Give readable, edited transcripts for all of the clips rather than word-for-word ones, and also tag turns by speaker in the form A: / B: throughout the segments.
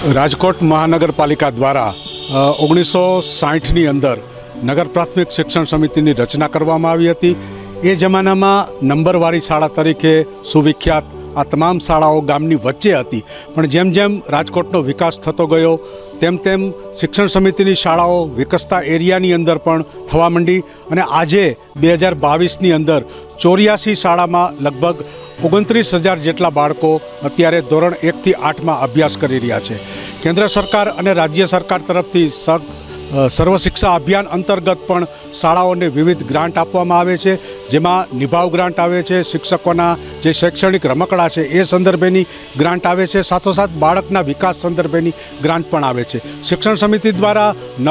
A: રાજકોટ મહાનગરપાલિકા દ્વારા 1960ની અંદર નગર પ્રાથમિક શિક્ષણ સમિતિની રચના કરવામાં આવી હતી। એ જમાનામાં નંબરવાળી શાળા તરીકે સુવિખ્યાત આ તમામ શાળાઓ ગામની વચ્ચે હતી, પણ જેમ જેમ રાજકોટનો વિકાસ થતો ગયો તેમ તેમ શિક્ષણ સમિતિની શાળાઓ વિકસતા એરિયાની અંદર પણ થવા માંડી અને આજે 2022ની અંદર 84 શાળામાં લગભગ 29,000 જેટલા બાળકો અત્યારે ધોરણ 1 થી 8માં અભ્યાસ કરી રહ્યા છે। કેન્દ્ર સરકાર અને રાજ્ય સરકાર તરફથી સર્વ શિક્ષા અભિયાન અંતર્ગત પણ શાળાઓને વિવિધ ગ્રાન્ટ આપવામાં આવે છે, જેમાં નિભાવ ગ્રાન્ટ આવે છે, શિક્ષકોના જે શૈક્ષણિક રમકડા છે એ સંદર્ભેની ગ્રાન્ટ આવે છે, સાથોસાથ બાળકના વિકાસ સંદર્ભેની ગ્રાન્ટ પણ આવે છે। શિક્ષણ સમિતિ દ્વારા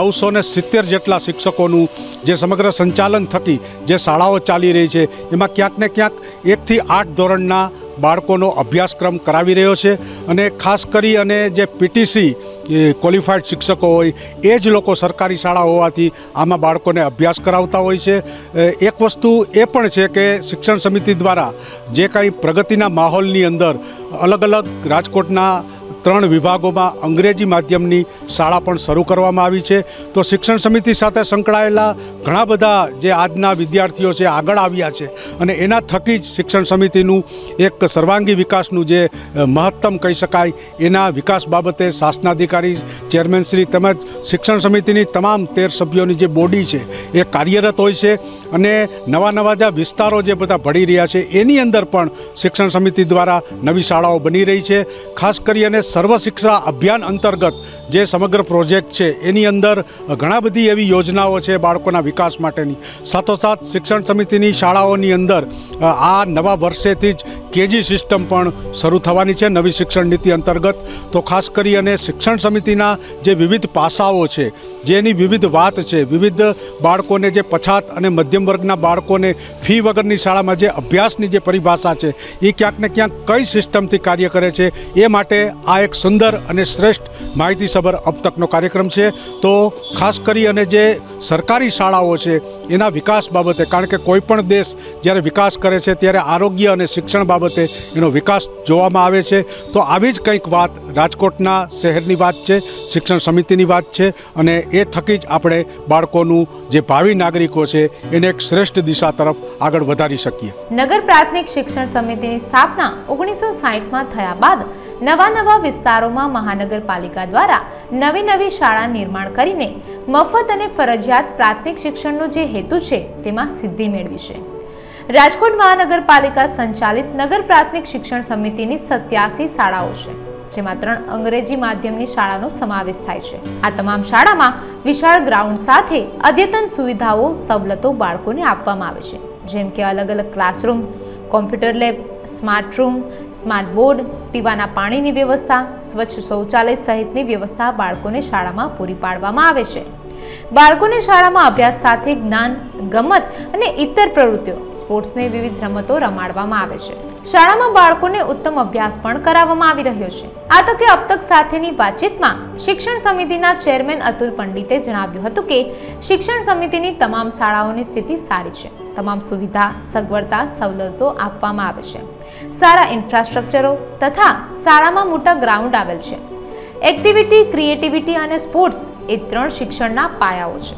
A: 970 જેટલા શિક્ષકોનું જે સમગ્ર સંચાલન થકી જે શાળાઓ ચાલી રહી છે એમાં ક્યાંક ને ક્યાંક 1 થી 8 ધોરણના બાળકોનો અભ્યાસક્રમ કરાવી રહ્યો છે અને ખાસ કરી અને જે પીટીસી ક્વોલિફાઈડ શિક્ષકો હોય એ જ લોકો સરકારી શાળા હોવાથી આમાં બાળકોને અભ્યાસ કરાવતા હોય છે। એક વસ્તુ એ પણ છે કે શિક્ષણ સમિતિ દ્વારા જે કાંઈ પ્રગતિના માહોલની અંદર અલગ અલગ રાજકોટના 3 વિભાગોમાં અંગ્રેજી માધ્યમની શાળા પણ શરૂ કરવામાં આવી છે। તો શિક્ષણ સમિતિ સાથે સંકળાયેલા ઘણા બધા જે આજના વિદ્યાર્થીઓ છે આગળ આવ્યા છે અને એના થકી જ શિક્ષણ સમિતિનું એક સર્વાંગી વિકાસનું જે મહત્તમ કહી શકાય એના વિકાસ બાબતે શાસનાધિકારી ચેરમેનશ્રી તેમજ શિક્ષણ સમિતિની તમામ 13 સભ્યોની જે બોડી છે એ કાર્યરત હોય છે અને નવા જે વિસ્તારો જે બધા ભળી રહ્યા છે એની અંદર પણ શિક્ષણ સમિતિ દ્વારા નવી શાળાઓ બની રહી છે। ખાસ કરી અને સર્વ શિક્ષા અભિયાન અંતર્ગત જે સમગ્ર પ્રોજેક્ટ છે એની અંદર ઘણા બધી એવી યોજનાઓ છે બાળકોના વિકાસ માટેની। સાથોસાથ શિક્ષણ સમિતિની શાળાઓની અંદર આ નવા વર્ષેથી જ કેજી સિસ્ટમ પણ શરૂ થવાની છે નવી શિક્ષણ નીતિ અંતર્ગત। તો ખાસ કરી અને શિક્ષણ સમિતિના જે વિવિધ પાસાઓ છે, જેની વિવિધ વાત છે, વિવિધ બાળકોને જે પછાત અને મધ્યમ વર્ગના બાળકોને ફી વગરની શાળામાં જે અભ્યાસની જે પરિભાષા છે એ ક્યાંક ને ક્યાંક કઈ સિસ્ટમથી કાર્ય કરે છે એ માટે આ એક સુંદર અને શ્રેષ્ઠ માહિતીસભર અબ તકનો કાર્યક્રમ છે। તો ખાસ કરી અને જે સરકારી શાળાઓ છે એના વિકાસ બાબતે, કારણ કે કોઈ પણ દેશ જ્યારે વિકાસ કરે છે ત્યારે આરોગ્ય અને શિક્ષણ બાબતે એનો વિકાસ જોવામાં આવે છે। તો આવી જ કંઈક વાત રાજકોટના શહેરની વાત છે, શિક્ષણ સમિતિની વાત છે અને એ થકી જ આપણે બાળકોનું જે ભાવિ નાગરિકો છે એને એક શ્રેષ્ઠ દિશા તરફ આગળ વધારી શકીએ।
B: નગર પ્રાથમિક શિક્ષણ સમિતિની સ્થાપના 1960માં થયા બાદ નવા વિસ્તારોમાં મહાનગરપાલિકા દ્વારા નવી શાળા નિર્માણ કરીને મફત અને ફરજિયાત પ્રાથમિક શિક્ષણનો જે હેતુ છે તેમાં સિદ્ધિ મેળવી છે। રાજકોટ મહાનગરપાલિકા સંચાલિત નગર પ્રાથમિક શિક્ષણ સમિતિની 87 શાળાઓ છે, જેમાં 3 અંગ્રેજી માધ્યમની શાળાનો સમાવેશ થાય છે। આ તમામ શાળામાં વિશાળ ગ્રાઉન્ડ સાથે અદ્યતન સુવિધાઓ સવલતો બાળકોને આપવામાં આવે છે, જેમ કે અલગ classroom, computer lab, smart room, smart board, પીવાના પાણીની વ્યવસ્થા, સ્વચ્છ શૌચાલય સહિતની વ્યવસ્થા બાળકોને શાળામાં પૂરી પાડવામાં આવે છે। બાળકોને શાળામાં અભ્યાસ સાથે જ્ઞાન, ગમત અને ઇતર પ્રવૃત્તિઓ, સ્પોર્ટ્સની વિવિધ રમતો રમાડવામાં આવે છે। શાળામાં બાળકોને ઉત્તમ અભ્યાસ પણ કરાવવામાં આવી રહ્યો છે। આ તકે અબ તક સાથેની વાતચીતમાં શિક્ષણ સમિતિના ચેરમેન અતુલ પંડિતે જણાવ્યું હતું કે શિક્ષણ સમિતિની તમામ શાળાઓની સ્થિતિ સારી છે, તમામ સુવિધા, સગવડતા, સવલતો આપવામાં આવે છે, સારા ઇન્ફ્રાસ્ટ્રક્ચરો તથા શાળામાં મોટા ગ્રાઉન્ડ આવેલ છે। એક્ટિવિટી, ક્રિએટિવિટી અને સ્પોર્ટ્સ એ 3 શિક્ષણના પાયાઓ છે।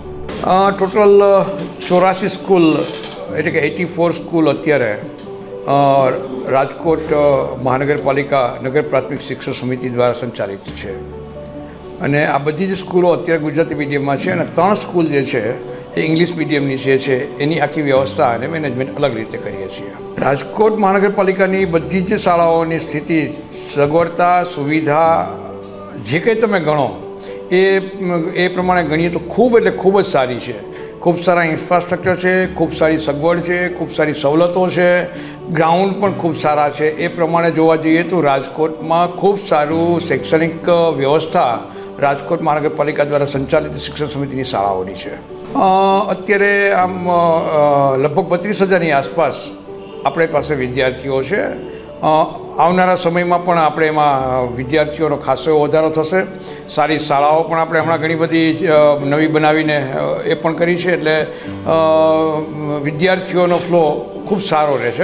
C: ટોટલ 84 સ્કૂલ એટલે કે 84 સ્કૂલ અત્યારે રાજકોટ મહાનગરપાલિકા નગર પ્રાથમિક શિક્ષણ સમિતિ દ્વારા સંચાલિત છે અને આ બધી જ સ્કૂલો અત્યારે ગુજરાતી મીડિયમમાં છે અને 3 સ્કૂલ જે છે એ ઇંગ્લિશ મીડિયમની છે એની આખી વ્યવસ્થા અને મેનેજમેન્ટ અલગ રીતે કરીએ છીએ। રાજકોટ મહાનગરપાલિકાની બધી જ શાળાઓની સ્થિતિ, સગવડતા, સુવિધા જે કંઈ તમે ગણો એ પ્રમાણે ગણીએ તો ખૂબ જ સારી છે। ખૂબ સારા ઇન્ફ્રાસ્ટ્રક્ચર છે, ખૂબ સારી સગવડ છે, ખૂબ સારી સવલતો છે, ગ્રાઉન્ડ પણ ખૂબ સારા છે। એ પ્રમાણે જોવા જઈએ તો રાજકોટમાં ખૂબ સારું શૈક્ષણિક વ્યવસ્થા રાજકોટ મહાનગરપાલિકા દ્વારા સંચાલિત શિક્ષણ સમિતિની શાળાઓની છે। અત્યારે આમ લગભગ 32,000ની આસપાસ આપણી પાસે વિદ્યાર્થીઓ છે। આવનારા સમયમાં પણ આપણે એમાં વિદ્યાર્થીઓનો ખાસો વધારો થશે। સારી શાળાઓ પણ આપણે હમણાં ઘણી બધી નવી બનાવીને એ પણ કરી છે, એટલે વિદ્યાર્થીઓનો ફ્લો ખૂબ સારો રહેશે।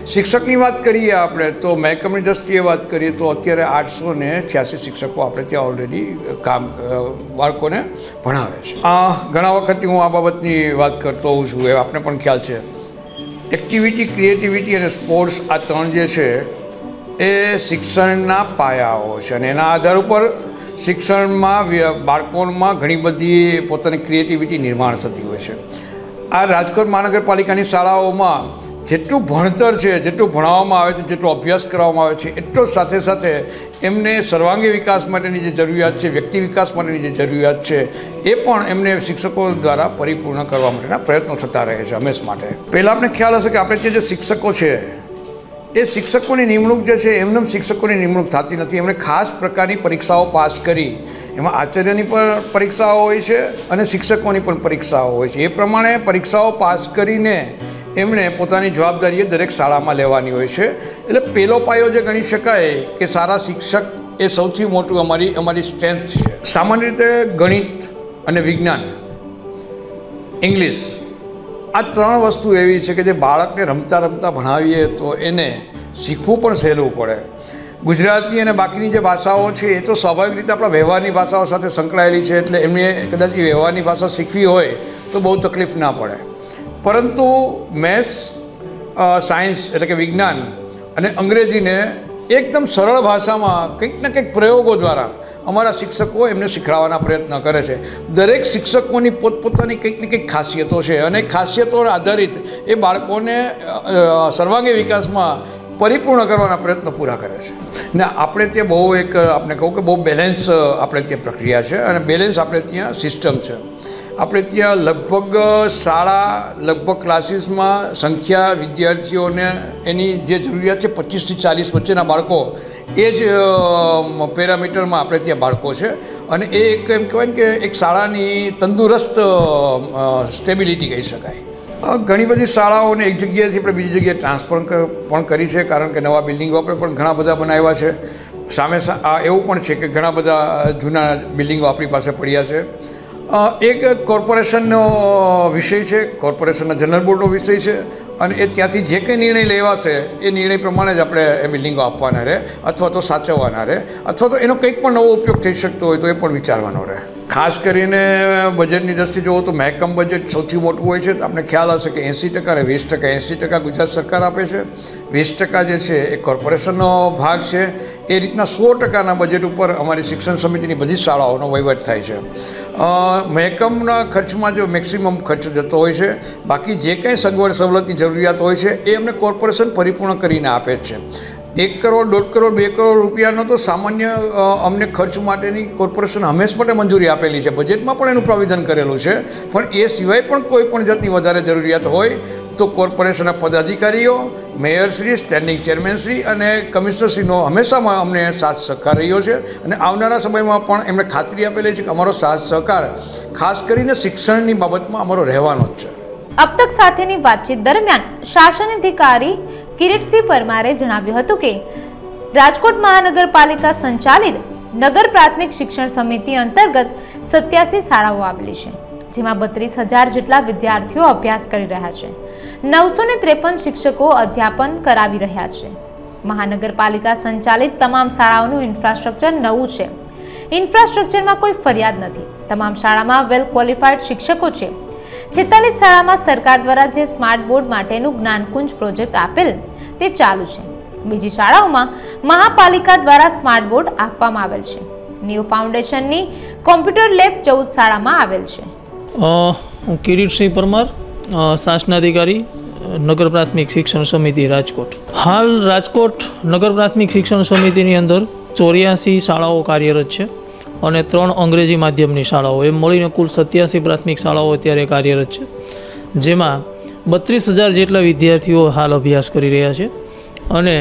C: શિક્ષકની વાત કરીએ આપણે તો મહેકમની દૃષ્ટિએ વાત કરીએ તો અત્યારે 886 શિક્ષકો આપણે ત્યાં ઓલરેડી કામ બાળકોને ભણાવે છે. ઘણા વખતથી હું આ બાબતની વાત કરતો હોઉં છું, એ આપને પણ ખ્યાલ છે. એક્ટિવિટી, ક્રિએટિવિટી અને સ્પોર્ટ્સ આ ત્રણ જે છે એ શિક્ષણના પાયાઓ છે અને એના આધાર ઉપર શિક્ષણમાં બાળકોમાં ઘણી બધી પોતાની ક્રિએટિવિટી નિર્માણ થતી હોય છે. આ રાજકોટ મહાનગરપાલિકાની શાળાઓમાં જેટલું ભણતર છે, જેટલું ભણાવવામાં આવે છે, જેટલો અભ્યાસ કરવામાં આવે છે, એટલો સાથે સાથે એમને સર્વાંગી વિકાસ માટેની જે જરૂરિયાત છે, વ્યક્તિ વિકાસ માટેની જે જરૂરિયાત છે, એ પણ એમને શિક્ષકો દ્વારા પરિપૂર્ણ કરવા માટેના પ્રયત્નો થતા રહે છે હંમેશ માટે. પહેલાં આપણે ખ્યાલ હશે કે આપણે ત્યાં જે શિક્ષકો છે એ શિક્ષકોની નિમણૂક જે છે એમને શિક્ષકોની નિમણૂક થતી નથી. એમણે ખાસ પ્રકારની પરીક્ષાઓ પાસ કરી, એમાં આચાર્યની પણ પરીક્ષાઓ હોય છે અને શિક્ષકોની પણ પરીક્ષાઓ હોય છે. એ પ્રમાણે પરીક્ષાઓ પાસ કરીને એમણે પોતાની જવાબદારીએ દરેક શાળામાં લેવાની હોય છે. એટલે પહેલો પાયો જે ગણી શકાય કે સારા શિક્ષક એ સૌથી મોટું અમારી સ્ટ્રેન્થ છે. સામાન્ય રીતે ગણિત અને વિજ્ઞાન, ઇંગ્લિશ આ ત્રણ વસ્તુ એવી છે કે જે બાળકને રમતા રમતા ભણાવીએ તો એને શીખવું પણ સહેલું પડે. ગુજરાતી અને બાકીની જે ભાષાઓ છે એ તો સ્વાભાવિક રીતે આપણા વ્યવહારની ભાષાઓ સાથે સંકળાયેલી છે, એટલે એમને કદાચ એ વ્યવહારની ભાષા શીખવી હોય તો બહુ તકલીફ ના પડે. પરંતુ મેથ્સ, સાયન્સ એટલે કે વિજ્ઞાન અને અંગ્રેજીને એકદમ સરળ ભાષામાં કંઈક ને કંઈક પ્રયોગો દ્વારા અમારા શિક્ષકો એમને શીખવાડવાના પ્રયત્ન કરે છે. દરેક શિક્ષકોની પોતપોતાની કંઈક ને કંઈક ખાસિયતો છે અને ખાસિયતો આધારિત એ બાળકોને સર્વાંગી વિકાસમાં પરિપૂર્ણ કરવાના પ્રયત્નો પૂરા કરે છે. ને આપણે ત્યાં બહુ આપણે કહું કે બહુ બેલેન્સ આપણે ત્યાં પ્રક્રિયા છે અને બેલેન્સ આપણે ત્યાં સિસ્ટમ છે. આપણે ત્યાં લગભગ ક્લાસીસમાં સંખ્યા વિદ્યાર્થીઓને એની જે જરૂરિયાત છે 25 થી 40 વચ્ચેના બાળકો, એ જ પેરામીટરમાં આપણે ત્યાં બાળકો છે અને એ એક એમ કહેવાય ને કે એક શાળાની તંદુરસ્ત સ્ટેબિલિટી કહી શકાય. ઘણી બધી શાળાઓને એક જગ્યાએથી આપણે બીજી જગ્યાએ ટ્રાન્સફર પણ કરી છે, કારણ કે નવા બિલ્ડિંગો આપણે પણ ઘણા બધા બનાવ્યા છે. સામે એવું પણ છે કે ઘણા બધા જૂના બિલ્ડિંગો આપણી પાસે પડ્યા છે. એક કોર્પોરેશનનો વિષય છે, કોર્પોરેશનના જનરલ બોર્ડનો વિષય છે અને એ ત્યાંથી જે કંઈ નિર્ણય લેવાશે એ નિર્ણય પ્રમાણે જ આપણે એ બિલ્ડિંગો આપવાના રહે અથવા તો સાચવવાના રહે અથવા તો એનો કંઈક પણ નવો ઉપયોગ થઈ શકતો હોય તો એ પણ વિચારવાનો રહે. ખાસ કરીને બજેટની દ્રષ્ટિએ જુઓ તો મહેકમ બજેટ સૌથી મોટું હોય છે. તો આપણે ખ્યાલ હશે કે 80% અને 20%. 80% ગુજરાત સરકાર આપે છે, 20% જે છે એ કોર્પોરેશનનો ભાગ છે. એ રીતના 100%ના બજેટ ઉપર અમારી શિક્ષણ સમિતિની બધી શાળાઓનો વહીવટ થાય છે. મહેકમના ખર્ચમાં જો મેક્સિમમ ખર્ચ જતો હોય છે, બાકી જે કંઈ સગવડ સવલતની જરૂરિયાત હોય છે એ અમને કોર્પોરેશન પરિપૂર્ણ કરીને આપે જ છે. 1 કરોડ, 1.5 કરોડ, 2 કરોડ રૂપિયાનો તો સામાન્ય અમને ખર્ચ માટેની કોર્પોરેશન હંમેશા માટે મંજૂરી આપેલી છે. બજેટમાં પણ એનું પ્રોવિઝન કરેલું છે. પણ એ સિવાય પણ કોઈ પણ જાતની વધારે જરૂરિયાત હોય તો કોર્પોરેશનના પદાધિકારીઓ, મેયરશ્રી, સ્ટેન્ડિંગ ચેરમેનશ્રી અને કમિશનરશ્રીનો હંમેશામાં અમને સાથ સહકાર રહ્યો છે અને આવનારા સમયમાં પણ એમણે ખાતરી આપેલી છે કે અમારો સાથ સહકાર ખાસ કરીને શિક્ષણની બાબતમાં અમારો રહેવાનો જ છે.
B: अब तक સાથેની વાતચીત દરમિયાન શાસન અધિકારી કિરીટસિંહ પરમારે જણાવ્યું હતું કે રાજકોટ મહાનગરપાલિકા સંચાલિત નગર પ્રાથમિક શિક્ષણ સમિતિ અંતર્ગત 87 શાળાઓ આવેલી છે, જેમાં 32,000 જેટલા વિદ્યાર્થીઓ અભ્યાસ કરી રહ્યા છે. 953 શિક્ષકો અધ્યાપન કરાવી રહ્યા છે. મહાનગરપાલિકા સંચાલિત તમામ શાળાઓનું ઇન્ફ્રાસ્ટ્રક્ચર નવું છે. ઇન્ફ્રાસ્ટ્રક્ચરમાં કોઈ ફરિયાદ નથી. તમામ શાળામાં વેલ ક્વોલિફાઈડ શિક્ષકો છે. 46 શાળામાં સરકાર દ્વારા જે સ્માર્ટ બોર્ડ માટેનું જ્ઞાનકુંજ પ્રોજેક્ટ આપેલ તે ચાલુ છે. બીજી શાળાઓમાં મહાપાલિકા દ્વારા સ્માર્ટ બોર્ડ આપવામાં આવેલ છે. ન્યૂ ફાઉન્ડેશનની કોમ્પ્યુટર લેબ 14 શાળામાં આવેલ છે.
D: હું કિરીટસિંહ પરમાર, શાસનાધિકારી નગર પ્રાથમિક શિક્ષણ સમિતિ રાજકોટ. હાલ રાજકોટ નગર પ્રાથમિક શિક્ષણ સમિતિની અંદર 84 શાળાઓ કાર્યરત છે અને 3 અંગ્રેજી માધ્યમની શાળાઓ, એમ મળીને કુલ 87 પ્રાથમિક શાળાઓ અત્યારે કાર્યરત છે, જેમાં 32,000 જેટલા વિદ્યાર્થીઓ હાલ અભ્યાસ કરી રહ્યા છે અને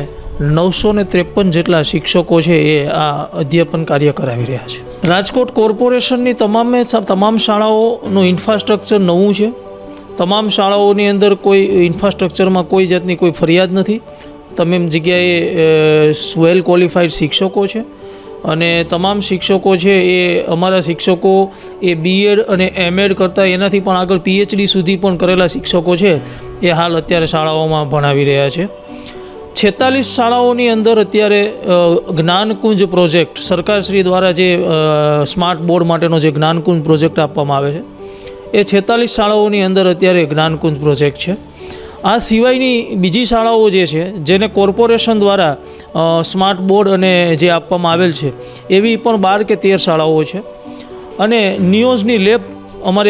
D: 953 જેટલા શિક્ષકો છે એ આ અધ્યાપન કાર્ય કરાવી રહ્યા છે. રાજકોટ કોર્પોરેશનની તમામ શાળાઓનું ઇન્ફ્રાસ્ટ્રક્ચર નવું છે. તમામ શાળાઓની અંદર કોઈ ઇન્ફ્રાસ્ટ્રક્ચરમાં કોઈ જાતની કોઈ ફરિયાદ નથી. તમામ જગ્યાએ વેલ ક્વોલિફાઈડ શિક્ષકો છે અને તમામ શિક્ષકો છે એ અમારા શિક્ષકો એ બીએડ અને એમએડ કરતાં એનાથી પણ આગળ પીએચડી સુધી પણ કરેલા શિક્ષકો છે એ હાલ અત્યારે શાળાઓમાં ભણાવી રહ્યા છે. 46 શાળાઓની અંદર અત્યારે જ્ઞાનકુંજ પ્રોજેક્ટ સરકારશ્રી દ્વારા જે સ્માર્ટ બોર્ડ માટેનો જે જ્ઞાનકુંજ પ્રોજેક્ટ આપવામાં આવે છે એ 46 શાળાઓની અંદર અત્યારે જ્ઞાનકુંજ પ્રોજેક્ટ છે. આ સિવાયની બીજી શાળાઓ જે છે જેને કોર્પોરેશન દ્વારા સ્માર્ટ બોર્ડ અને જે આપવામાં આવેલ છે એવી પણ 12 કે 13 શાળાઓ છે. અને નિયોઝની લેબ અમારે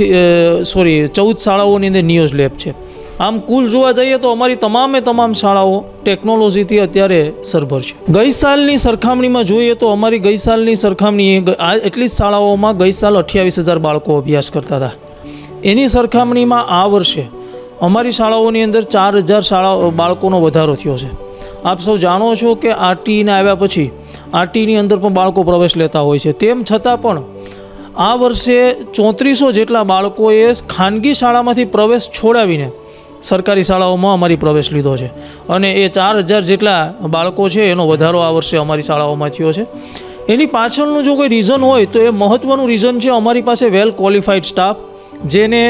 D: 14 શાળાઓની અંદર નિયોઝ લેબ છે. આમ કુલ જોવા જઈએ તો અમારી તમામ શાળાઓ ટેકનોલોજીથી અત્યારે સરભર છે. ગઈ સાલની સરખામણીમાં જોઈએ તો અમારી ગઈ સાલની સરખામણી એટલી જ શાળાઓમાં ગઈ સાલ 28,000 બાળકો અભ્યાસ કરતા હતા. એની સરખામણીમાં આ વર્ષે અમારી શાળાઓની અંદર 4,000 બાળકોનો વધારો થયો છે. આપ સૌ જાણો છો કે આરટીઈને આવ્યા પછી આરટીની અંદર પણ બાળકો પ્રવેશ લેતા હોય છે. તેમ છતાં પણ આ વર્ષે 3400 જેટલા બાળકોએ ખાનગી શાળામાંથી પ્રવેશ છોડાવીને સરકારી શાળાઓમાં અમારી પ્રવેશ લીધો છે. અને એ 4,000 જેટલા બાળકો છે એનો વધારો આ વર્ષે અમારી શાળાઓમાં થયો છે. એની પાછળનું જો કોઈ રીઝન હોય તો એ મહત્ત્વનું રીઝન છે અમારી પાસે વેલ ક્વોલિફાઈડ સ્ટાફ, જેને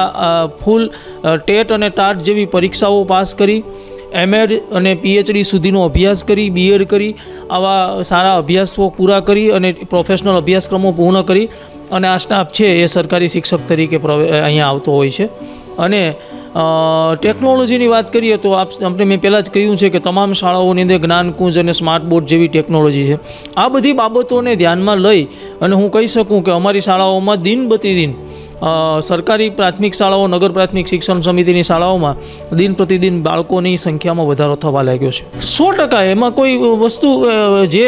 D: ફૂલ ટેટ અને ટાટ જેવી પરીક્ષાઓ પાસ કરી, એમએડ અને પીએચડી સુધીનો અભ્યાસ કરી, બીએડ કરી, આવા સારા અભ્યાસો પૂરા કરી અને પ્રોફેશનલ અભ્યાસક્રમો પૂર્ણ કરી અને આ સ્ટાફ છે એ સરકારી શિક્ષક તરીકે અહીંયા આવતો હોય છે. અને ટેકનોલોજીની વાત કરીએ તો આપણે મેં પહેલાં જ કહ્યું છે કે તમામ શાળાઓની અંદર જ્ઞાનકુંજ અને સ્માર્ટ બોર્ડ જેવી ટેકનોલોજી છે. આ બધી બાબતોને ધ્યાનમાં લઈ અને હું કહી શકું કે અમારી શાળાઓમાં દિન પ્રતિદિન સરકારી પ્રાથમિક શાળાઓ, નગર પ્રાથમિક શિક્ષણ સમિતિની શાળાઓમાં દિન પ્રતિદિન બાળકોની સંખ્યામાં વધારો થવા લાગ્યો છે. 100% એમાં કોઈ વસ્તુ જે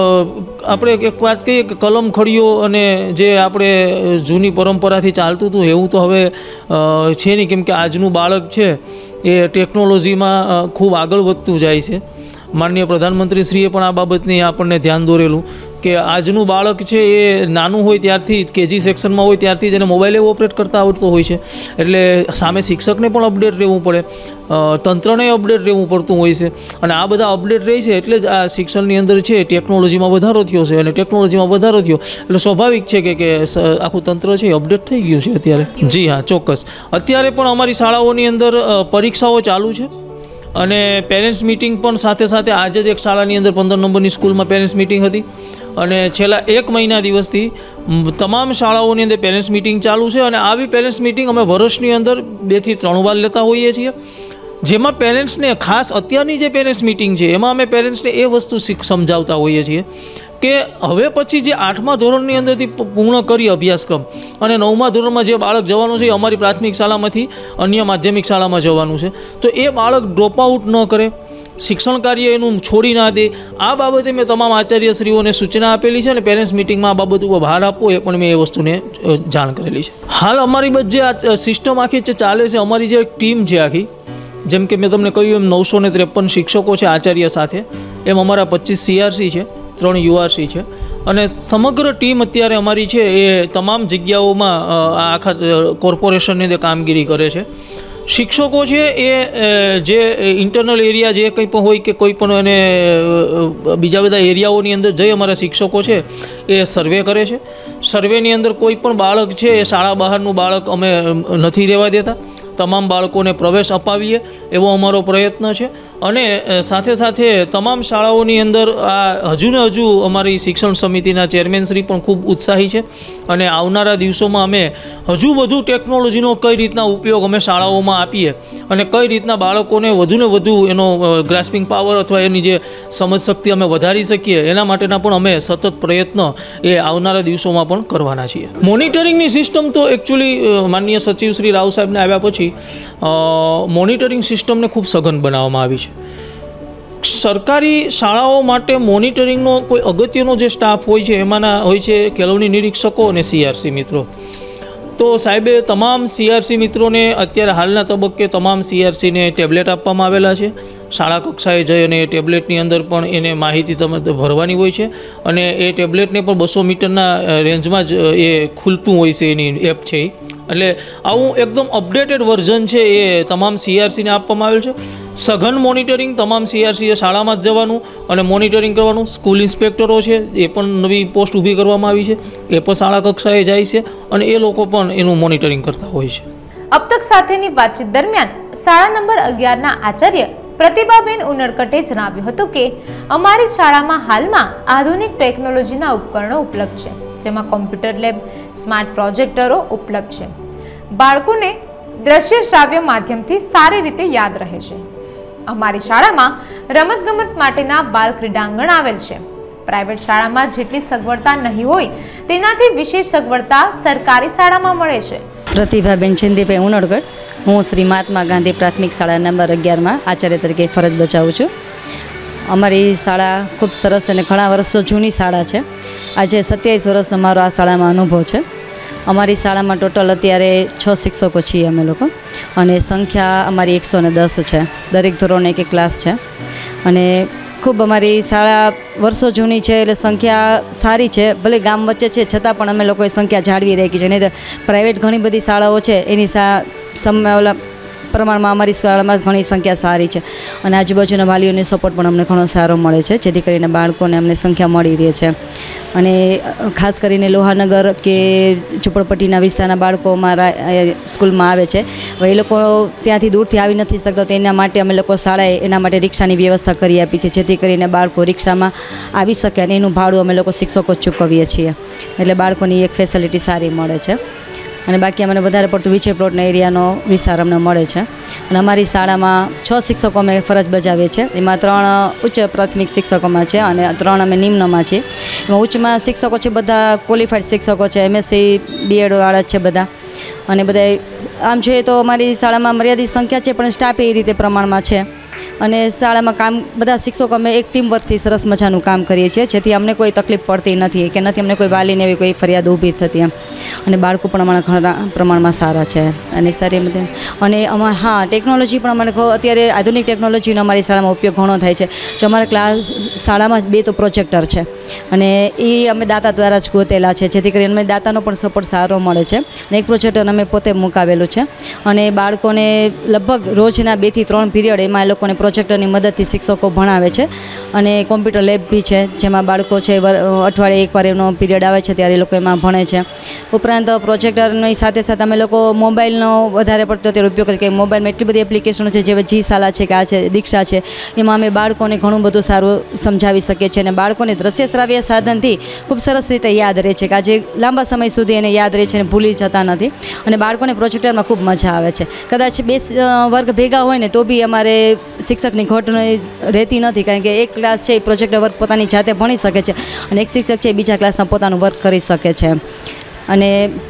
D: આપણે એક વાત કહીએ કે કલમ ખડીઓ અને જે આપણે જૂની પરંપરાથી ચાલતું હતું એવું તો હવે છે નહીં, કેમ કે આજનું બાળક છે એ ટેકનોલોજીમાં ખૂબ આગળ વધતું જાય છે. માનનીય પ્રધાનમંત્રીશ્રીએ પણ આ બાબતની આપણને ધ્યાન દોરેલું કે આજનું બાળક છે એ નાનું હોય ત્યારથી જ કેજી સેક્શનમાં હોય ત્યારથી જ એને મોબાઈલ ઓપરેટ કરતા આવડતો હોય છે. એટલે સામે શિક્ષકને પણ અપડેટ રહેવું પડે, તંત્રને અપડેટ રહેવું પડતું હોય છે. અને આ બધા અપડેટ રહે છે એટલે જ આ શિક્ષણની અંદર છે ટેકનોલોજીમાં વધારો થયો છે. અને ટેકનોલોજીમાં વધારો થયો એટલે સ્વાભાવિક છે કે આખું તંત્ર છે એ અપડેટ થઈ ગયું છે અત્યારે. જી હા, ચોક્કસ. અત્યારે પણ અમારી શાળાઓની અંદર પરીક્ષાઓ ચાલુ છે અને પેરેન્ટ્સ મિટિંગ પણ સાથે આજે જ એક શાળાની અંદર 15 નંબરની સ્કૂલમાં પેરેન્ટ્સ મિટિંગ હતી. અને છેલ્લા 1 મહિના દિવસથી તમામ શાળાઓની અંદર પેરેન્ટ્સ મિટિંગ ચાલુ છે. અને આવી પેરેન્ટ્સ મિટિંગ અમે વર્ષની અંદર 2 થી 3 વાર લેતા હોઈએ છીએ, જેમાં પેરેન્ટ્સને ખાસ અત્યારની જે પેરેન્ટ્સ મિટિંગ છે એમાં અમે પેરેન્ટ્સને એ વસ્તુ સમજાવતા હોઈએ છીએ કે હવે પછી જે 8મા ધોરણની અંદરથી પૂર્ણ કરી અભ્યાસક્રમ અને 9મા ધોરણમાં જે બાળક જવાનું છે એ અમારી પ્રાથમિક શાળામાંથી અન્ય માધ્યમિક શાળામાં જવાનું છે, તો એ બાળક ડ્રોપ આઉટ ન કરે, શિક્ષણ કાર્ય એનું છોડી ના દે. આ બાબતે મેં તમામ આચાર્યશ્રીઓને સૂચના આપેલી છે અને પેરેન્ટ્સ મિટિંગમાં આ બાબત ઉપર ભાર આપવો એ પણ મેં એ વસ્તુને જાણ કરેલી છે. હાલ અમારી બધી જે સિસ્ટમ આખી જે ચાલે છે, અમારી જે ટીમ છે આખી, જેમ કે મેં તમને કહ્યું એમ 953 શિક્ષકો છે આચાર્ય સાથે, એમ અમારા 25 સીઆરસી છે, 3 યુઆરસી છે. અને સમગ્ર ટીમ અત્યારે અમારી છે એ તમામ જગ્યાઓમાં આખા કોર્પોરેશનની અંદર કામગીરી કરે છે. શિક્ષકો છે એ જે ઇન્ટરનલ એરિયા જે કંઈ પણ હોય કે કોઈ પણ એને બીજા બધા એરિયાઓની અંદર જઈ અમારા શિક્ષકો છે એ સર્વે કરે છે. સર્વેની અંદર કોઈ પણ બાળક છે એ શાળા બહારનું બાળક અમે નથી રહેવા દેતા, તમામ બાળકોને પ્રવેશ અપાવીએ એવો અમારો પ્રયત્ન છે. અને સાથે તમામ શાળાઓની અંદર આ હજુ અમારી શિક્ષણ સમિતિના ચેરમેનશ્રી પણ ખૂબ ઉત્સાહી છે. અને આવનારા દિવસોમાં અમે હજુ વધુ ટેકનોલોજીનો કઈ રીતના ઉપયોગ અમે શાળાઓમાં આપીએ અને કઈ રીતના બાળકોને વધુને વધુ એનો ગ્રાસ્પિંગ પાવર અથવા એની જે સમજ શક્તિ અમે વધારી શકીએ એના માટેના પણ અમે સતત પ્રયત્ન એ આવનારા દિવસોમાં પણ કરવાના છીએ. મોનિટરિંગની સિસ્ટમ તો એકચ્યુઅલી માનનીય સચિવ શ્રી રાવ સાહેબને આવ્યા પછી મોનિટરિંગ સિસ્ટમને ખૂબ સઘન બનાવવામાં આવી છે. સરકારી શાળાઓ માટે મોનિટરિંગનો કોઈ અગત્યનો જે સ્ટાફ હોય છે એમાંના હોય છે કેળવણી નિરીક્ષકો અને સીઆરસી મિત્રો. તો સાહેબે તમામ સીઆરસી મિત્રોને અત્યારે હાલના તબક્કે તમામ સીઆરસીને ટેબ્લેટ આપવામાં આવેલા છે. શાળા કક્ષાએ જઈ અને એ ટેબ્લેટની અંદર પણ એને માહિતી તમે ભરવાની હોય છે અને એ ટેબ્લેટને પણ 200 મીટરના રેન્જમાં જ એ ખુલતું હોય છે, એની એપ છે. એટલે આવું એકદમ અપડેટેડ વર્ઝન છે એ તમામ સીઆરસીને આપવામાં આવેલ છે. સઘન મોનિટરિંગ તમામ સીઆરસીએ શાળામાં જ જવાનું અને મોનિટરિંગ કરવાનું. સ્કૂલ ઇન્સ્પેક્ટરો છે એ પણ નવી પોસ્ટ ઊભી કરવામાં આવી છે, એ પણ શાળા કક્ષાએ જાય છે અને એ લોકો પણ એનું મોનિટરિંગ કરતા હોય છે.
B: અબ તક સાથેની વાતચીત દરમિયાન શાળા નંબર 11ના આચાર્ય પ્રતિભાબેન ઉનડકટે જણાવ્યું હતું કે અમારી શાળામાં હાલમાં આધુનિક ટેકનોલોજીના ઉપકરણો ઉપલબ્ધ છે, જેમાં કોમ્પ્યુટર લેબ, સ્માર્ટ પ્રોજેક્ટરો ઉપલબ્ધ છે. બાળકોને દ્રશ્ય શ્રાવ્ય માધ્યમથી સારી રીતે યાદ રહે છે. અમારી શાળામાં રમતગમત માટેના બાલ ક્રીડાંગણ આવેલ છે. પ્રાઇવેટ શાળામાં જેટલી સગવડતા નહીં હોય તેનાથી વિશેષ સગવડતા સરકારી શાળામાં મળે છે.
E: પ્રતિભાબેન ચિંદીભાઈ ઉનડગઢ. હું શ્રી મહાત્મા ગાંધી પ્રાથમિક શાળા નંબર 11માં આચાર્ય તરીકે ફરજ બજાવું છું. અમારી શાળા ખૂબ સરસ અને ઘણા વર્ષો જૂની શાળા છે. આજે 27 વર્ષનો મારો આ શાળામાં અનુભવ છે. અમારી શાળામાં ટોટલ અત્યારે 6 શિક્ષકો છીએ અમે લોકો, અને સંખ્યા અમારી 110 છે. દરેક ધોરણે એક ક્લાસ છે, અને ખૂબ અમારી શાળા વર્ષો જૂની છે એટલે સંખ્યા સારી છે. ભલે ગામ વચ્ચે છે છતાં પણ અમે લોકોએ સંખ્યા જાળવી રાખી છે. નહીં તો પ્રાઇવેટ ઘણી બધી શાળાઓ છે એની પ્રમાણમાં અમારી શાળામાં ઘણી સંખ્યા સારી છે, અને આજુબાજુના વાલીઓની સપોર્ટ પણ અમને ઘણો સારો મળે છે, જેથી કરીને બાળકોને અમને સંખ્યા મળી રહે છે. અને ખાસ કરીને લોહાનગર કે ઝૂંપડપટ્ટીના વિસ્તારના બાળકો અમારા સ્કૂલમાં આવે છે. હવે એ લોકો ત્યાંથી દૂરથી આવી નથી શકતા, તો એના માટે અમે લોકો શાળાએ એના માટે રિક્ષાની વ્યવસ્થા કરી આપી છે, જેથી કરીને બાળકો રિક્ષામાં આવી શકે, અને એનું ભાડું અમે લોકો શિક્ષકો ચૂકવીએ છીએ. એટલે બાળકોની એક ફેસિલિટી સારી મળે છે. અને બાકી અમને વધારે પડતું વિજય પ્લોટના એરિયાનો વિસ્તાર અમને મળે છે. અને અમારી શાળામાં 6 શિક્ષકો અમે ફરજ બજાવીએ છીએ. એમાં 3 ઉચ્ચ પ્રાથમિક શિક્ષકોમાં છે અને 3 અમે નિમ્નમાં છીએ. એમાં ઉચ્ચમાં શિક્ષકો છે બધા ક્વોલિફાઈડ શિક્ષકો છે, MSc BEd વાળા છે બધા. અને બધા આમ જોઈએ તો અમારી શાળામાં મર્યાદિત સંખ્યા છે, પણ સ્ટાફ એ રીતે પ્રમાણમાં છે. અને શાળામાં કામ બધા શિક્ષકો અમે એક ટીમ વર્કથી સરસ મજાનું કામ કરીએ છીએ, જેથી અમને કોઈ તકલીફ પડતી નથી કે નથી અમને કોઈ વાલીને એવી કોઈ ફરિયાદ ઊભી થતી એમ. અને બાળકો પણ અમારા ઘણા પ્રમાણમાં સારા છે અને સારી રીતે. અને હા, ટેકનોલોજી પણ અમારે અત્યારે આધુનિક ટેકનોલોજીનો અમારી શાળામાં ઉપયોગ ઘણો થાય છે. જો અમારા શાળામાં 2 તો પ્રોજેક્ટર છે, અને એ અમે દાતા દ્વારા જ ગોતેલા છે, જેથી કરીને અમે દાતાનો પણ સપોર્ટ સારો મળે છે. અને એક પ્રોજેક્ટર અમે પોતે મુકાવેલું છે, અને બાળકોને લગભગ રોજના 2 થી 3 પીરિયડ એમાં એ લોકોને પ્રોજેક્ટરની મદદથી શિક્ષકો ભણાવે છે. અને કોમ્પ્યુટર લેબ બી છે, જેમાં બાળકો છે અઠવાડિયે એકવાર એનો પીરિયડ આવે છે ત્યારે એ લોકો એમાં ભણે છે. ઉપરાંત પ્રોજેક્ટરની સાથે સાથે અમે લોકો મોબાઈલનો વધારે પડતો અત્યારે ઉપયોગ કરીએ, કે મોબાઈલમાં એટલી બધી એપ્લિકેશનો છે, જેવી જી શાલા છે કે આ છે દીક્ષા છે, એમાં અમે બાળકોને ઘણું બધું સારું સમજાવી શકીએ છીએ. અને બાળકોને દ્રશ્ય શ્રાવ્ય સાધનથી ખૂબ સરસ રીતે યાદ રહે છે, કે આજે લાંબા સમય સુધી એને યાદ રહે છે અને ભૂલી જતા નથી. અને બાળકોને પ્રોજેક્ટરમાં ખૂબ મજા આવે છે. કદાચ 2 વર્ગ ભેગા હોય ને તો બી અમારે શિક્ષકની ઘટ રહેતી નથી, કારણ કે એક ક્લાસ છે એ પ્રોજેક્ટર વર્ક પોતાની જાતે ભણી શકે છે, અને એક શિક્ષક છે બીજા ક્લાસમાં પોતાનું વર્ક કરી શકે છે. અને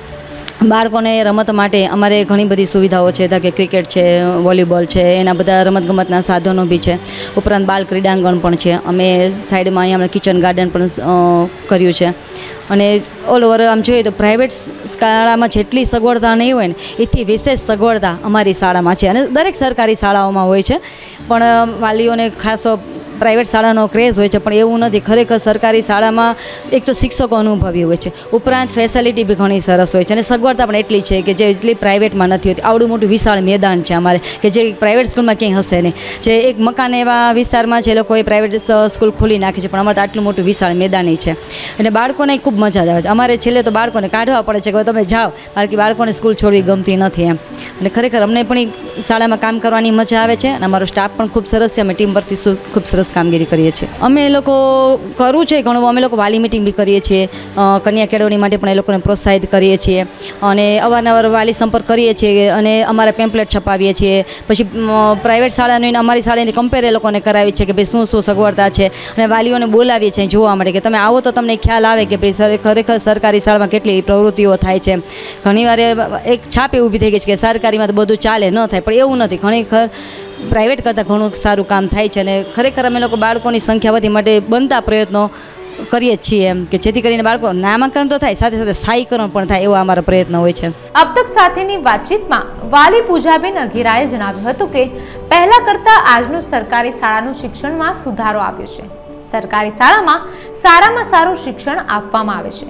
E: બાળકોને રમત માટે અમારે ઘણી બધી સુવિધાઓ છે, કે ક્રિકેટ છે, વોલીબોલ છે, એના બધા રમતગમતના સાધનો બી છે. ઉપરાંત બાળ ક્રીડાંગણ પણ છે. અમે સાઈડમાં અહીંયા અમે કિચન ગાર્ડન પણ કર્યું છે. અને ઓલ ઓવર આમ જોઈએ તો પ્રાઇવેટ શાળામાં જેટલી સગવડતા નહીં હોય ને એથી વિશેષ સગવડતા અમારી શાળામાં છે. અને દરેક સરકારી શાળાઓમાં હોય છે, પણ વાલીઓને ખાસ પ્રાઇવેટ શાળાનો ક્રેઝ હોય છે, પણ એવું નથી. ખરેખર સરકારી શાળામાં એક તો શિક્ષકો અનુભવી હોય છે, ઉપરાંત ફેસિલિટી બી ઘણી સરસ હોય છે, અને સગવડતા પણ એટલી છે કે જે એટલી પ્રાઇવેટમાં નથી હોતી. આવડું મોટું વિશાળ મેદાન છે અમારે, કે જે પ્રાઇવેટ સ્કૂલમાં ક્યાંય હશે નહીં. જે એક મકાન એવા વિસ્તારમાં જે લોકોએ પ્રાઇવેટ સ્કૂલ ખોલી નાખી છે, પણ અમારે તો આટલું મોટું વિશાળ મેદાની છે. અને બાળકોને ખૂબ મજા આવે છે. અમારે છેલ્લે તો બાળકોને કાઢવા પડે છે કે તમે જાઓ, કારણ કે બાળકોને સ્કૂલ છોડવી ગમતી નથી એમ. અને ખરેખર અમને પણ શાળામાં કામ કરવાની મજા આવે છે, અને અમારો સ્ટાફ પણ ખૂબ સરસ છે. અમે ટીમ વર્કથી ખૂબ સરસ કામગીરી કરીએ છીએ. અમે લોકો કરવું છે ઘણું. અમે લોકો વાલી મિટિંગ બી કરીએ છીએ, કન્યા કેળવણી માટે પણ એ લોકોને પ્રોત્સાહિત કરીએ છીએ, અને અવારનવાર વાલી સંપર્ક કરીએ છીએ, અને અમારા પેમ્પલેટ છપાવીએ છીએ. પછી પ્રાઇવેટ શાળાની અમારી શાળાની કમ્પેર એ લોકોને કરાવી છે કે ભાઈ શું શું સગવડતા છે, અને વાલીઓને બોલાવીએ છીએ જોવા માટે, કે તમે આવો તો તમને ખ્યાલ આવે કે ભાઈ ખરેખર સરકારી શાળામાં કેટલી પ્રવૃત્તિઓ થાય છે. ઘણીવાર એક છાપ એ ઊભી થઈ ગઈ છે કે સરકારીમાં તો બધું ચાલે ન થાય, પણ એવું નથી. ખરેખર પ્રાઇવેટ કરતાં ઘણું સારું કામ થાય છે. અને ખરેખર અમે લોકો બાળકોની સંખ્યા વધી માટે બનતા પ્રયત્નો કરીએ છીએ, એમ કે જેથી કરીને બાળકો નામાંકન તો થાય, સાથે સાથે સ્થાયીકરણ પણ થાય, એવો અમારો પ્રયત્ન હોય છે.
B: અબ તક સાથેની વાતચીતમાં વાલી પૂજાબેન અઘિરાએ જણાવ્યું હતું કે પહેલા કરતાં આજનું સરકારી શાળાનું શિક્ષણમાં સુધારો આવ્યો છે. સરકારી શાળામાં સારામાં સારું શિક્ષણ આપવામાં આવે છે.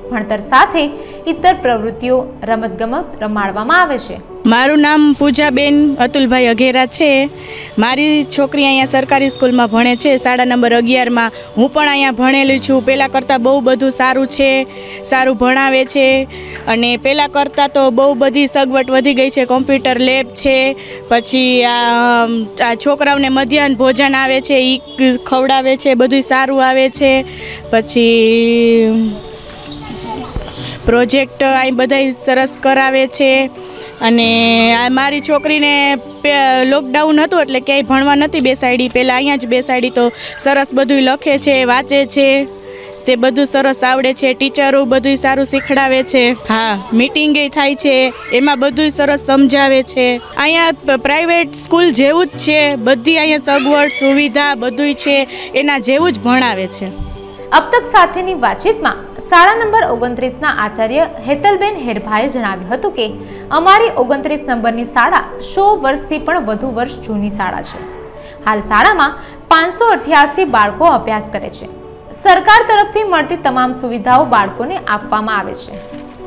B: ભણતર સાથે ઇતર પ્રવૃત્તિઓ રમતગમત રમાડવામાં આવે છે।
F: મારું નામ પૂજાબેન અતુલભાઈ અઘેરા છે। મારી છોકરી અહીંયા સરકારી સ્કૂલમાં ભણે છે, શાળા નંબર 11માં। હું પણ અહીંયા ભણેલી છું। પહેલાં કરતાં બહુ બધું સારું છે, સારું ભણાવે છે અને પહેલાં કરતાં તો બહુ બધી સગવડ વધી ગઈ છે। કોમ્પ્યુટર લેબ છે, પછી આ છોકરાઓને મધ્યાહન ભોજન આવે છે એ ખવડાવે છે, બધું સારું આવે છે। પછી પ્રોજેક્ટ અહીં બધાય સરસ કરાવે છે। અને આ મારી છોકરીને લોકડાઉન હતું એટલે ક્યાંય ભણવા નથી બેસાડી, પહેલાં અહીંયા જ બેસાડી તો સરસ બધું લખે છે, વાંચે છે, તે બધું સરસ આવડે છે। ટીચરો બધું સારું શીખડાવે છે। હા, મીટિંગે થાય છે, એમાં બધું સરસ સમજાવે છે। અહીંયા પ્રાઇવેટ સ્કૂલ જેવું જ છે, બધી અહીંયા સગવડ સુવિધા બધું છે, એના જેવું જ ભણાવે છે।
B: अब तक સાથેની વાતચીતમાં શાળા નંબર 29ના આચાર્ય હેતલબેન હેરભાઈએ જણાવ્યું હતું કે અમારી 29 નંબરની શાળા 100 વર્ષથી પણ વધુ વર્ષ જૂની શાળા છે। હાલ શાળામાં 588 બાળકો અભ્યાસ કરે છે। સરકાર તરફથી મળતી તમામ સુવિધાઓ બાળકોને આપવામાં આવે છે।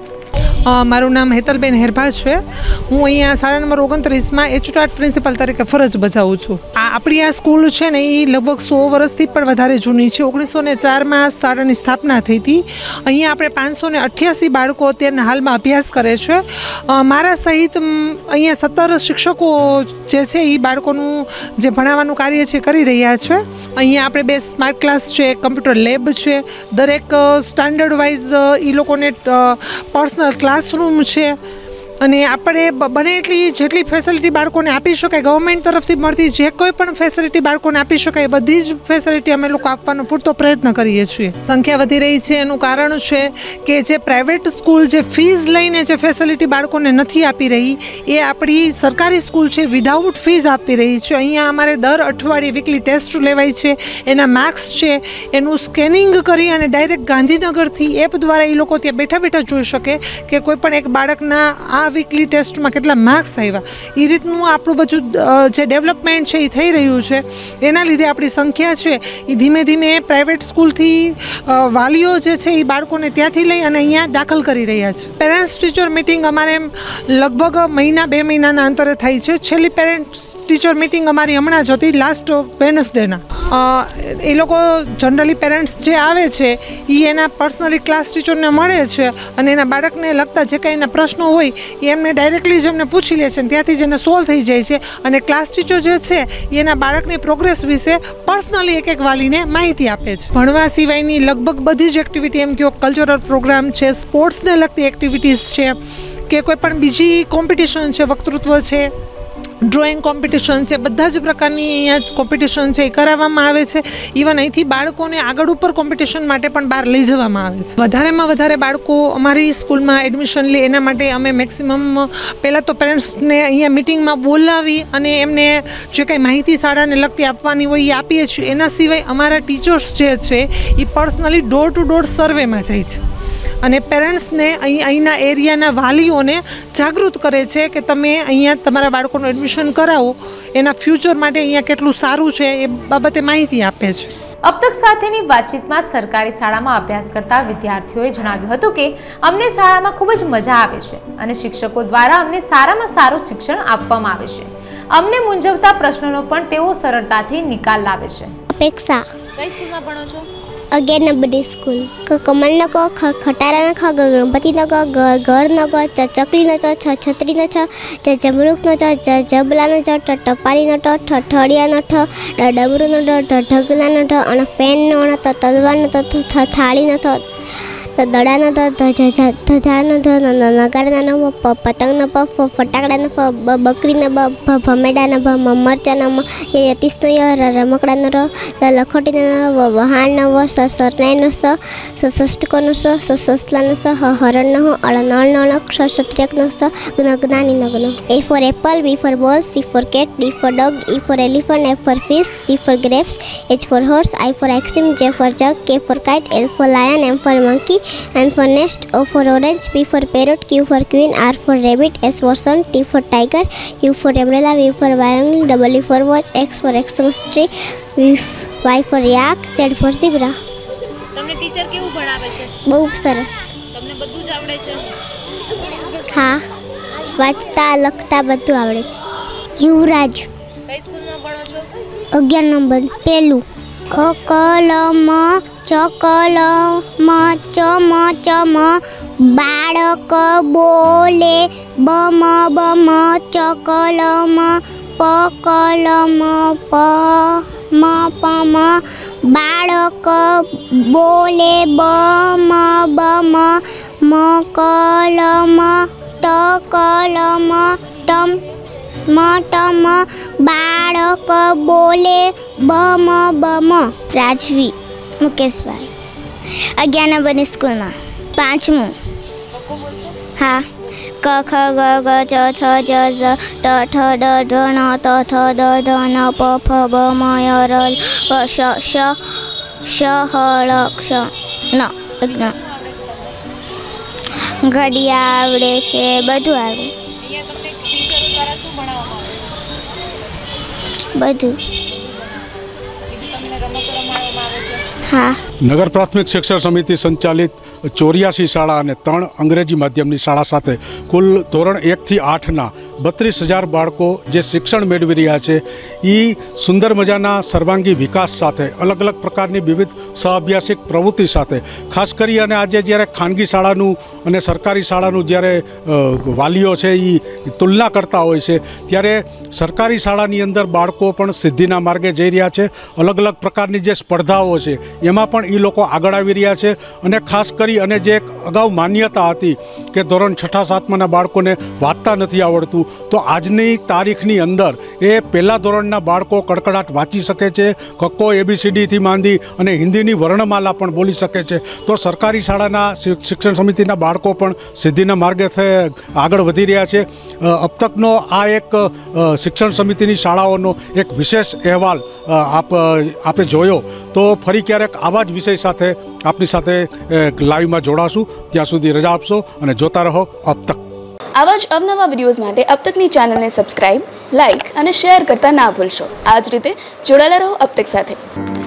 G: મારું નામ હેતલબેન હેરભા છે। હું અહીંયા શાળા નંબર 29માં એચુટાટ પ્રિન્સિપલ તરીકે ફરજ બજાવું છું। આપણી આ સ્કૂલ છે ને એ લગભગ 100 વર્ષથી પણ વધારે જૂની છે। 1904માં શાળાની સ્થાપના થઈ હતી। અહીંયા આપણે 588 બાળકો અત્યારના હાલમાં અભ્યાસ કરે છે। મારા સહિત અહીંયા 17 શિક્ષકો જે છે એ બાળકોનું જે ભણાવવાનું કાર્ય છે કરી રહ્યા છે। અહીંયા આપણે 2 સ્માર્ટ ક્લાસ છે, કમ્પ્યુટર લેબ છે, દરેક સ્ટાન્ડર્ડ વાઇઝ એ લોકોને પર્સનલ ક્લાસરૂમ છે અને આપણે બને એટલી જેટલી ફેસિલિટી બાળકોને આપી શકાય, ગવર્મેન્ટ તરફથી મળતી જે કોઈ પણ ફેસિલિટી બાળકોને આપી શકાય બધી જ ફેસિલિટી અમે લોકો આપવાનો પૂરતો પ્રયત્ન કરીએ છીએ। સંખ્યા વધી રહી છે એનું કારણ છે કે જે પ્રાઇવેટ સ્કૂલ જે ફીઝ લઈને જે ફેસિલિટી બાળકોને નથી આપી રહી એ આપણી સરકારી સ્કૂલ છે વિધાઉટ ફીઝ આપી રહી છે। અહીંયા અમારે દર અઠવાડિયે વીકલી ટેસ્ટ લેવાય છે, એના માર્ક્સ છે એનું સ્કેનિંગ કરી અને ડાયરેક્ટ ગાંધીનગરથી એપ દ્વારા એ લોકો ત્યાં બેઠા બેઠા જોઈ શકે કે કોઈ પણ એક બાળકના આ વીકલી ટેસ્ટમાં કેટલા માર્ક્સ આવ્યા। એ રીતનું આપણું બધું જે ડેવલપમેન્ટ છે એ થઈ રહ્યું છે। એના લીધે આપણી સંખ્યા છે એ ધીમે ધીમે પ્રાઇવેટ સ્કૂલથી વાલીઓ જે છે એ બાળકોને ત્યાંથી લઈ અને અહીંયા દાખલ કરી રહ્યા છે। પેરેન્ટ્સ ટીચર મિટિંગ અમારે લગભગ મહિના 2 મહિનાના અંતરે થાય છે। છેલ્લી પેરેન્ટ્સ ટીચર મિટિંગ અમારી હમણાં જ હતી લાસ્ટ વેનસડેના। એ લોકો જનરલી પેરેન્ટ્સ જે આવે છે એ એના પર્સનલી ક્લાસ ટીચરને મળે છે અને એના બાળકને લગતા જે કાંઈ એના પ્રશ્નો હોય એ એમને ડાયરેક્ટલી જ એમને પૂછી લે છે, ત્યાંથી જ એને સોલ્વ થઈ જાય છે અને ક્લાસ ટીચર જે છે એ એના બાળકની પ્રોગ્રેસ વિશે પર્સનલી એક વાલીને માહિતી આપે છે। ભણવા સિવાયની લગભગ બધી જ એક્ટિવિટી એમ કહો, કલ્ચરલ પ્રોગ્રામ છે, સ્પોર્ટ્સને લગતી એક્ટિવિટીઝ છે કે કોઈ પણ બીજી કોમ્પિટિશન છે, વક્તૃત્વ છે, ડ્રોઈંગ કોમ્પિટિશન છે, બધા જ પ્રકારની અહીંયા કોમ્પિટિશન છે એ કરાવવામાં આવે છે। ઇવન અહીંથી બાળકોને આગળ ઉપર કોમ્પિટિશન માટે પણ બહાર લઈ જવામાં આવે છે। વધારેમાં વધારે બાળકો અમારી સ્કૂલમાં એડમિશન લે એના માટે અમે મેક્સિમમ પહેલાં તો પેરેન્ટ્સને અહીંયા મિટિંગમાં બોલાવી અને એમને જે કંઈ માહિતી શાળાને લગતી આપવાની હોય એ આપીએ છીએ। એના સિવાય અમારા ટીચર્સ જે છે એ પર્સનલી ડોર ટુ ડોર સર્વેમાં જાય છે અને પેરેન્ટ્સને અહીંના એરિયાના વાલીઓને જાગૃત કરે છે કે તમે અહીંયા તમારા બાળકોનું એડમિશન કરાવો, એના ફ્યુચર માટે અહીંયા કેટલું સારું છે એ બાબતે માહિતી આપે છે।
B: अब तक સાથેની વાતચીતમાં સરકારી શાળામાં અભ્યાસ કરતા વિદ્યાર્થીઓએ જણાવ્યું હતું કે અમને શાળામાં ખૂબ જ મજા આવે છે અને શિક્ષકો દ્વારા અમને સારામાં સારું શિક્ષણ આપવામાં આવે છે। અમને મૂંઝવતા પ્રશ્નોનો પણ તેઓ સરળતાથી નિકાલ લાવે છે।
H: અપેક્ષા
B: કઈ સ્કૂલમાં ભણો છો?
H: 11 નંબરની સ્કૂલ। કમલનો ક, ખટારાનો ખ, ગણપતિનો ગ, ઘરનો ગ, ચકલીનો ચ, છત્રીનો છ, જમરૂકનો ચ, જબલાનો જ, ટપારીનો ટ, ઠળિયાનો ઠ, ડમરૂનો ડ, ઢગલાનો ઢ અને ફેનનો ણ, તલવારનો ત, થાળીનો થ, દડાનો ધ, ધજાનો ધ, નગારાનો પ, પતંગનો પ, ફટાકડાનો ફ, બકરીનો બ, ભમેડાનો ભ, મરચાનો મ, યતીશનો ય, રમકડાનો ર, લખોટીનો વહાણનો વ, સરનાઈનો સ, સષ્ટકોનો સ, સસલાનો સ, હરણનો હ, નળનો ળ, ક્ષત્રિયકનો સ, જ્ઞાનીનો જ્ઞ। A for apple, B for ball, C for cat, D for dog, E for elephant, F for fish, G for grapes, H for horse, I for ice cream, J for jug, K for kite, L for lion, M for monkey, N for nest, O for orange, P for parrot, Q for queen, R for rabbit, S for sun, T for tiger, U for umbrella, V for violin, W for watch, X for Xmas tree, Y for yak, Z for zebra।
B: તમને teacher કેવું ભણાવે છે?
H: બહુ સરસ।
B: તમે
I: બધું જ આવડે છે?
H: હા, વાંચતા લખતા બધું આવડે છે. યુવરાજ.
I: કઈ સ્કૂલમાં ભણો છો?
H: 11 નંબર પહેલું. કલમ ચકલમ ચમ ચમ બાળક બોલે બમ બમ ચકલમ પકલમ પમ પમ બાળક બોલે બમ બમ મકલમ ટકલમ ટમ મટમ બાળક બોલે બમ બમ. રાજવી મુકેશભાઈ, 11 નંબરની સ્કૂલમાં, 5મું. હા. ક ખ ગ ગ ચ છ જ ઝ ટ ઠ ડ ઢ ણ ત થ દ ધ ન પ ફ બ મ ય ર વ શ શ શ હ ળ ક્ષ ન. ઘડિયા આવડે છે, બધું આવડે.
I: અહીંયા તમને ટીચરો દ્વારા શું ભણાવવામાં આવે છે?
H: બધું.
I: બીજું તમને રમતો રમાડવામાં આવે છે?
H: હા.
A: નગર પ્રાથમિક શિક્ષણ સમિતિ સંચાલિત 84 શાળા અને 3 અંગ્રેજી માધ્યમની શાળા સાથે કુલ ધોરણ 1 થી 8ના 32,000 બાળકો જે શિક્ષણ મેળવી રહ્યા છે એ સુંદર મજાના સર્વાંગી વિકાસ સાથે અલગ અલગ પ્રકારની વિવિધ સહઅભ્યાસિક પ્રવૃત્તિ સાથે ખાસ કરી અને આજે જ્યારે ખાનગી શાળાનું અને સરકારી શાળાનું જ્યારે વાલીઓ છે એ તુલના કરતા હોય છે ત્યારે સરકારી શાળાની અંદર બાળકો પણ સિદ્ધિના માર્ગે જઈ રહ્યા છે. અલગ અલગ પ્રકારની જે સ્પર્ધાઓ છે એમાં પણ એ લોકો આગળ આવી રહ્યા છે અને ખાસ કરી અને જે એક અગાઉ માન્યતા હતી કે ધોરણ 6, 7માના બાળકોને વાંચતા નથી આવડતું, તો આજની તારીખની અંદર એ પહેલા ધોરણના બાળકો કડકડાટ વાંચી શકે છે, કક્કો ABCDથી માંડી અને હિન્દીની વર્ણમાલા પણ બોલી શકે છે. તો સરકારી શાળાના શિક્ષણ સમિતિના બાળકો પણ સિદ્ધિના માર્ગે આગળ વધી રહ્યા છે. અબ તકનો આ એક શિક્ષણ સમિતિની શાળાઓનો એક વિશેષ અહેવાલ આપે જોયો. તો ફરી ક્યારેક આવા જ વિષય સાથે આપની સાથે લાઈવમાં જોડાશું. ત્યાં સુધી રજા આપશો અને જોતા રહો અબ તક.
J: આવા જ અવનવા વિડીયોઝ માટે અબ તકની ચેનલને સબસ્ક્રાઇબ, લાઇક અને શેર કરતા ના ભૂલશો. આ જ રીતે જોડાયેલા રહો અબ તક સાથે.